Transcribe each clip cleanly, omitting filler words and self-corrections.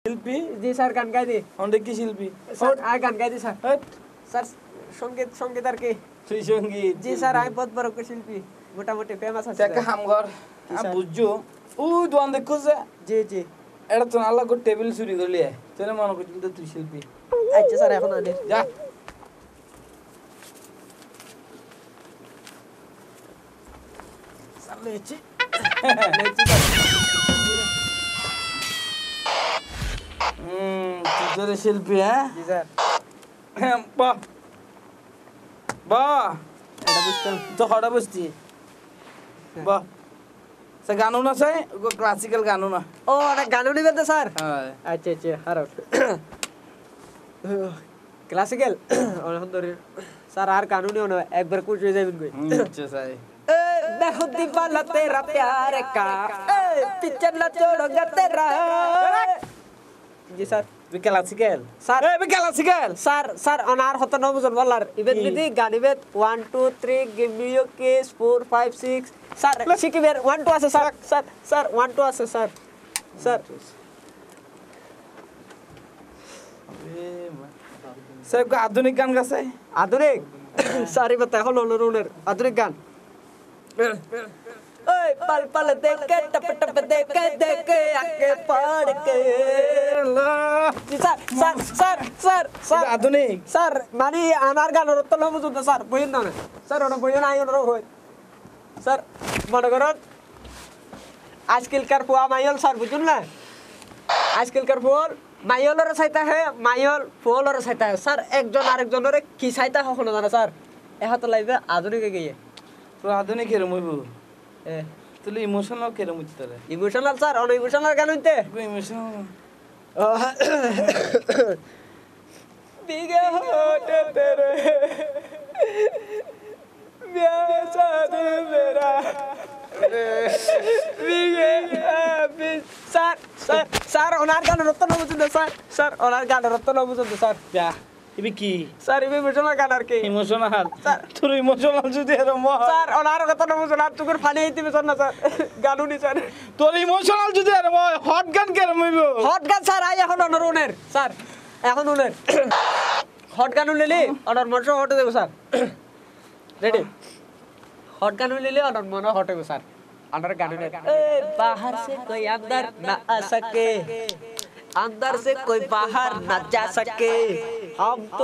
শিল্পী জি স্যার গান গাই দি অনেক কি শিল্পী স্যার আই গান গাই দি স্যার স্যার সঙ্গীত আর কি তুই সঙ্গীত জি স্যার আমি বহুত বড় শিল্পী মোটামুটি ফেমাস আছে একটা হামগর বুঝছো ও দোকান দেখো যে জি জি এটা তো আল্লাহ কো টেবিল চুরি করলি তোর মনে করছিস তো তুই শিল্পী আচ্ছা স্যার এখন আনি যা স্যার লেছি তুই তোর শিল্পী হ্যাঁ জি স্যার বাহ বাহ এটা বুঝতাম তো হড়া বসছি বাহ সে গানো না চাই ক্লাসিক্যাল গানো না ও এটা গান নিবেন তো স্যার হ্যাঁ আচ্ছা আচ্ছা হারো ক্লাসিক্যাল আলহামদুলিল্লাহ স্যার আর কানুনি না একবার কুছ হয়ে যাবেন কই আচ্ছা সাই देखो दीवाना तेरा प्यार का पीछे न छोड़ोगा तेरा जी सर ক্লাসিক্যাল सर এ ক্লাসিক্যাল सर अनार होता न बुझन वालार इवेंट विधि गानी बेत 1 2 3 गिव मी योर किस 4 5 6 सर सिकी बेर 1 2 আছে सर 1 2 আছে सर সব আধুনিক গান গাছে आधुनिक सारी बता এখন অনুরণের आधुनिक गान ओए पल पल देखे टप टप देखे आके पड़ के सर আধুনিক सर मानी আমার গানের তো লম বুঝতে স্যার বইন না স্যার ওটা বইন আই ওটা হই স্যার মনে করুন আজকালকার ফুয়া মাইল স্যার বুঝুন না আজকালকার ফুল মাইলর চাইতা হে মাইল ফুলর চাইতা হে স্যার একজন আরেকজনের কি চাইতা কখনো জানা স্যার এহাত লাইবে আধুনিক গিয়ে তো আধুনিক কেরম হইব এ তুই ইমোশনাল কেরম হইতে রে ইমোশনাল স্যার অন ইমোশনাল গান হইতে ইমোশনাল बिगे होठ तेरे ब्याह शादी मेरा बिगे सर ओनार गान रत्न बुझुंदे सर ओनार गान रत्न बुझुंदे सर যা ইবি কি सर इबे इमोशनल गान আর কি ইমোশনাল স্যার তোর ইমোশনাল যদি এর মহ सर ओनार रत्न बुझुंदे तुगर ফানি হইতে বেজন না স্যার গানুনি স্যার তোর ইমোশনাল যদি এর মহ হট গান কেরম হইব হট গান স্যার আই এখন অনরনের স্যার এখন উনের হট গান নিলি অনর মন হট দেব স্যার রেডি हॉट गानों ले ले और मनो हॉट है सर अंदर गानों ले बाहर से कोई अंदर ना आ सके अंदर से कोई बाहर ना जा सके हम तो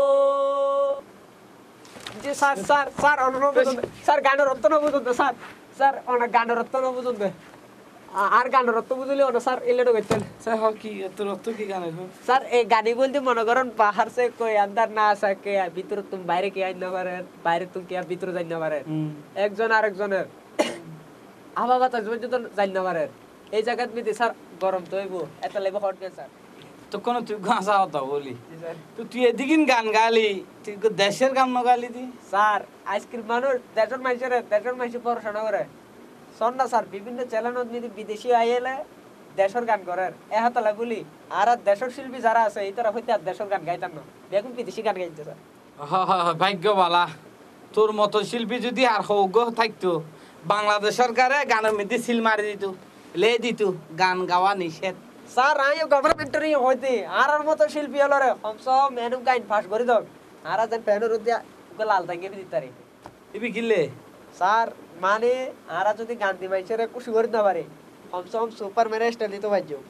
जी सर अनुरोध सर गानों रत्न बुझुंदे सर ओना गानों रत्न बुझुंदे আর গান রত্ন বুঝলি ওনা স্যার এলেটো গেছেন স্যার কি এত রত্ন কি গান হইব স্যার এই গানি বলতে মনে করেন পাহাড় সে কই अंदर না সকে ভিতর তুমি বাইরে কি আইনা পারেন বাইরে তুমি কি ভিতর যাই না পারেন একজন আরেকজনের আবাবাতা যদি যাই না পারেন এই জায়গাত মিতে স্যার গরম তো হইব এত লাগবে হট গে স্যার তো কোন তুই গাঁসা হতা বলি তো তুই এদিকিন গান গালি তুই দেশের গান ন গালি দি স্যার আইসক্রিম মানুষ দেশের মাইসে পড়াশোনা করে সন্না স্যার বিভিন্ন চ্যানেল নিতে বিদেশি আইলে দেশের গান করার এহাতলা বলি আর দেশের শিল্পী যারা আছে এই তারা হইতে আর দেশের গান গাইতাম না দেখুন বিদেশি গান গাইতে স্যার ভাগ্য বালা তোর মতো শিল্পী যদি আর হৌগ থাকতো বাংলাদেশ সরকারে গানের মধ্যে সিল মারি দিত লে দিত গান গাওয়া নিষেধ স্যার আইও গভর্নমেন্টেরই হইতে আর মতো শিল্পী হলো রে সব মেনু গাইন ফাঁস করে দাও আর যেন প্যানের দিয়া লাল টাঙ্গি দিতারে ইবি কিলে স্যার মানে আরা যদি গান দি মাইছেরে খুশি করে না পারে সব সুপারম্যান স্টাইল দিতে পারছো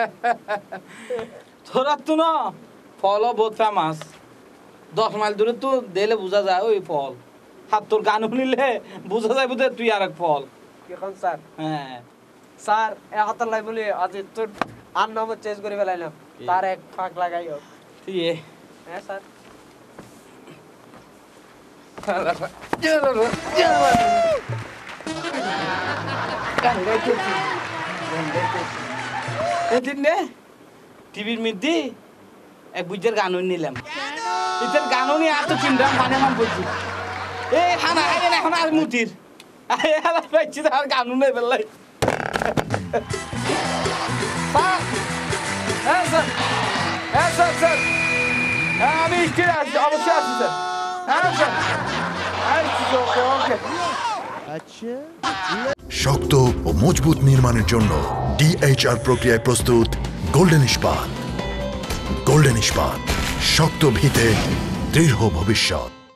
তোরা তো না ফল বহুত ফেমাস 10 মাইল দূরে তো দেলে বোঝা যায় ওই ফল হাত তোর গান শুনিলে বোঝা যায় বুঝে তুই আর এক ফল এখন স্যার হ্যাঁ স্যার এহাতর লাই বলি আজ তোর আর নাম চেঞ্জ করে ফেলাইলাম তার এক ফাঁক লাগাইও ঠিক হ্যাঁ স্যার টিভির মধ্যে এক বুঝের গান নিলাম এটার গান নিয়ে এত চিন্তা মানে আমার বলছি এ হানা আগে এখন আর মুতির পাইছি আর গান নেই বেলাই হ্যাঁ স্যার হ্যাঁ স্যার স্যার হ্যাঁ আমি স্টিল আছি অবশ্যই আছি স্যার হ্যাঁ স্যার শক্ত ও মজবুত নির্মাণের জন্য DHR প্রক্রিয়ায় প্রস্তুত গোল্ডেন ইস্পাত, গোল্ডেন ইস্পাত, শক্ত ভিতে দৃঢ় ভবিষ্যৎ।